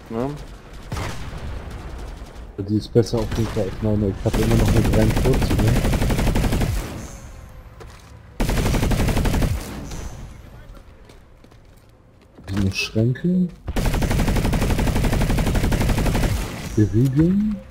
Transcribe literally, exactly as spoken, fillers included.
Ne? Die ist besser auf jeden Fall als meine. Ich habe immer noch eine dreiundvierzig. Ne? Hier noch Schränke. Iridium.